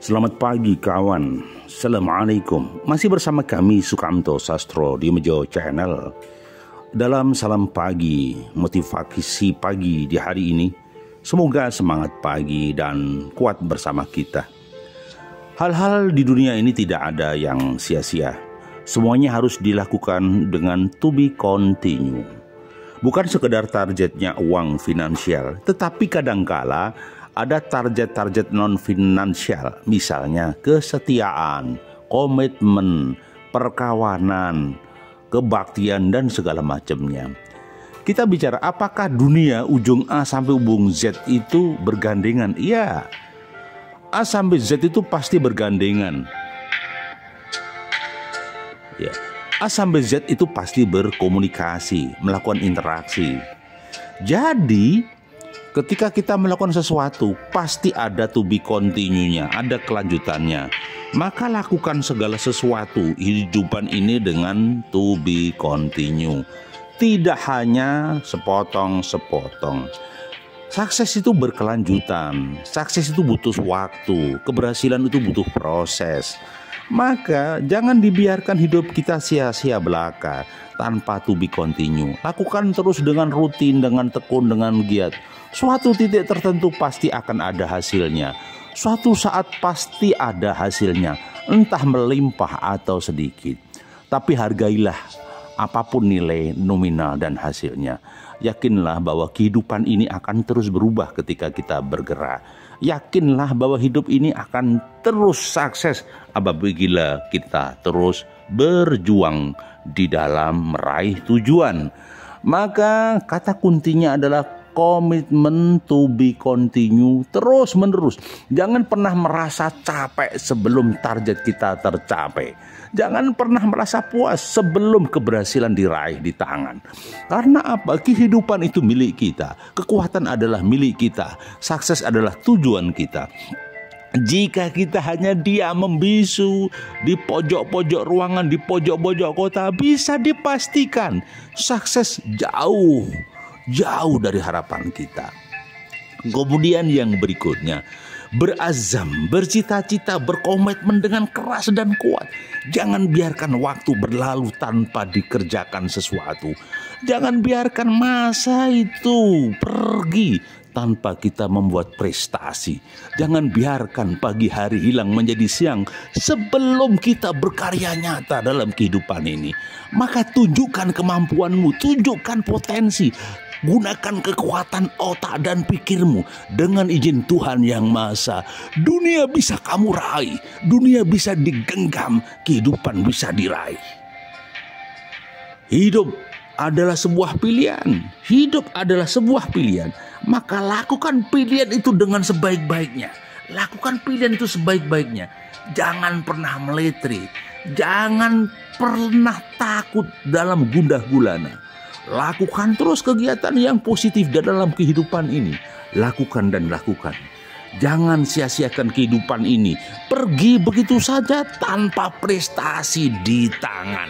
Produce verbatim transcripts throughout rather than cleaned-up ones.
Selamat pagi kawan. Assalamualaikum. Masih bersama kami Sukamto Sastro di Mejo Channel. Dalam salam pagi, motivasi pagi di hari ini, semoga semangat pagi dan kuat bersama kita. Hal-hal di dunia ini tidak ada yang sia-sia. Semuanya harus dilakukan dengan to be continue. Bukan sekedar targetnya uang finansial, tetapi kadangkala ada target-target non-finansial, misalnya kesetiaan, komitmen, perkawanan, kebaktian, dan segala macamnya. Kita bicara apakah dunia ujung A sampai ujung Z itu bergandengan? Iya, A sampai Z itu pasti bergandengan. Ya, A sampai Z itu pasti berkomunikasi, melakukan interaksi. Jadi ketika kita melakukan sesuatu, pasti ada to be continue-nya, ada kelanjutannya. Maka lakukan segala sesuatu hidupan ini dengan to be continue. Tidak hanya sepotong-sepotong. Sukses itu berkelanjutan. Sukses itu butuh waktu. Keberhasilan itu butuh proses. Maka jangan dibiarkan hidup kita sia-sia belaka tanpa to be continue. Lakukan terus dengan rutin, dengan tekun, dengan giat. Suatu titik tertentu pasti akan ada hasilnya. Suatu saat pasti ada hasilnya, entah melimpah atau sedikit. Tapi hargailah apapun nilai nominal dan hasilnya. Yakinlah bahwa kehidupan ini akan terus berubah ketika kita bergerak. Yakinlah bahwa hidup ini akan terus sukses apabila kita terus berjuang di dalam meraih tujuan. Maka kata kuncinya adalah komitmen to be continue, terus menerus. Jangan pernah merasa capek sebelum target kita tercapai. Jangan pernah merasa puas sebelum keberhasilan diraih di tangan. Karena apa? Kehidupan itu milik kita. Kekuatan adalah milik kita. Sukses adalah tujuan kita. Jika kita hanya diam membisu di pojok-pojok ruangan, di pojok-pojok kota, bisa dipastikan sukses jauh jauh dari harapan kita. Kemudian yang berikutnya, berazam, bercita-cita, berkomitmen dengan keras dan kuat. Jangan biarkan waktu berlalu tanpa dikerjakan sesuatu. Jangan biarkan masa itu pergi tanpa kita membuat prestasi. Jangan biarkan pagi hari hilang menjadi siang sebelum kita berkarya nyata dalam kehidupan ini. Maka tunjukkan kemampuanmu, tunjukkan potensi. Gunakan kekuatan otak dan pikirmu. Dengan izin Tuhan Yang Maha Esa, dunia bisa kamu raih. Dunia bisa digenggam, kehidupan bisa diraih. Hidup adalah sebuah pilihan. Hidup adalah sebuah pilihan. Maka lakukan pilihan itu dengan sebaik-baiknya. Lakukan pilihan itu sebaik-baiknya. Jangan pernah meletri. Jangan pernah takut dalam gundah gulana. Lakukan terus kegiatan yang positif dalam kehidupan ini. Lakukan dan lakukan. Jangan sia-siakan kehidupan ini. Pergi begitu saja tanpa prestasi di tangan.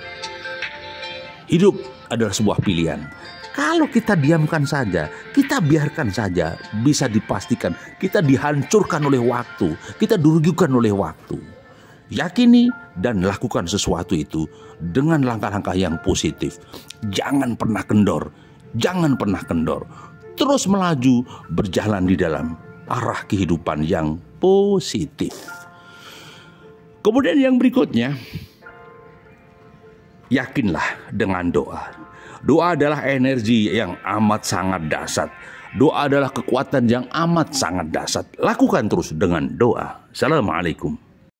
Hidup adalah sebuah pilihan. Kalau kita diamkan saja, kita biarkan saja, bisa dipastikan kita dihancurkan oleh waktu, kita dirugikan oleh waktu. Yakini dan lakukan sesuatu itu dengan langkah-langkah yang positif. Jangan pernah kendor, jangan pernah kendor. Terus melaju, berjalan di dalam arah kehidupan yang positif. Kemudian yang berikutnya, yakinlah dengan doa. Doa adalah energi yang amat sangat dahsyat. Doa adalah kekuatan yang amat sangat dahsyat. Lakukan terus dengan doa. Assalamualaikum.